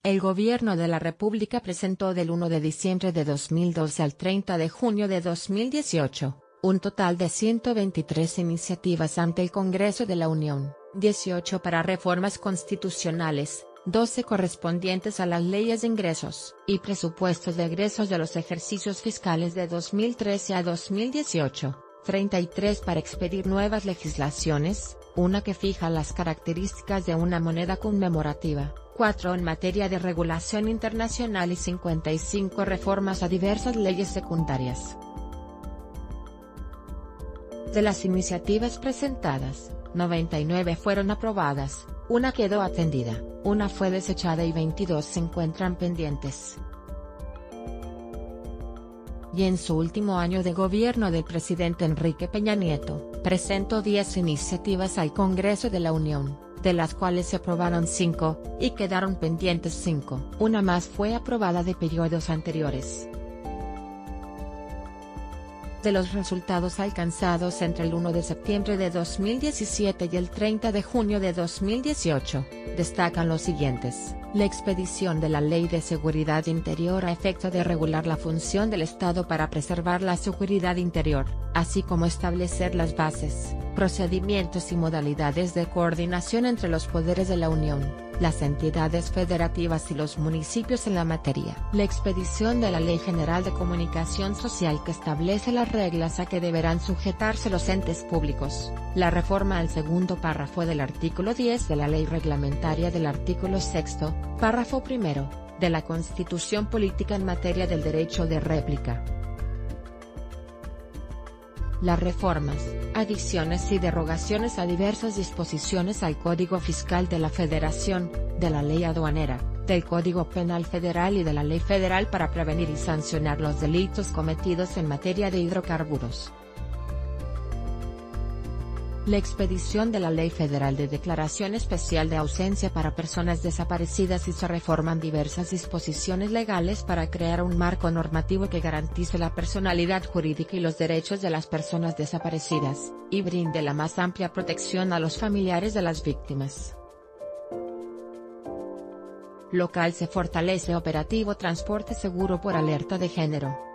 El Gobierno de la República presentó del 1 de diciembre de 2012 al 30 de junio de 2018, un total de 123 iniciativas ante el Congreso de la Unión, 18 para reformas constitucionales, 12 correspondientes a las leyes de ingresos y presupuestos de egresos de los ejercicios fiscales de 2013 a 2018, 33 para expedir nuevas legislaciones, una que fija las características de una moneda conmemorativa, 4 en materia de regulación internacional y 55 reformas a diversas leyes secundarias. De las iniciativas presentadas, 99 fueron aprobadas, una quedó atendida, una fue desechada y 22 se encuentran pendientes. Y en su último año de gobierno del presidente Enrique Peña Nieto, presentó 10 iniciativas al Congreso de la Unión, de las cuales se aprobaron 5, y quedaron pendientes 5, una más fue aprobada de periodos anteriores. De los resultados alcanzados entre el 1 de septiembre de 2017 y el 30 de junio de 2018, destacan los siguientes: la expedición de la Ley de Seguridad Interior a efecto de regular la función del Estado para preservar la seguridad interior, así como establecer las bases, procedimientos y modalidades de coordinación entre los poderes de la Unión, las entidades federativas y los municipios en la materia. La expedición de la Ley General de Comunicación Social que establece las reglas a que deberán sujetarse los entes públicos. La reforma al segundo párrafo del artículo 10 de la Ley Reglamentaria del artículo 6º, párrafo primero, de la Constitución Política en materia del derecho de réplica. Las reformas, adiciones y derogaciones a diversas disposiciones al Código Fiscal de la Federación, de la Ley Aduanera, del Código Penal Federal y de la Ley Federal para prevenir y sancionar los delitos cometidos en materia de hidrocarburos. La expedición de la Ley Federal de Declaración Especial de Ausencia para Personas Desaparecidas y se reforman diversas disposiciones legales para crear un marco normativo que garantice la personalidad jurídica y los derechos de las personas desaparecidas, y brinde la más amplia protección a los familiares de las víctimas. Local se fortalece operativo Transporte Seguro por alerta de género.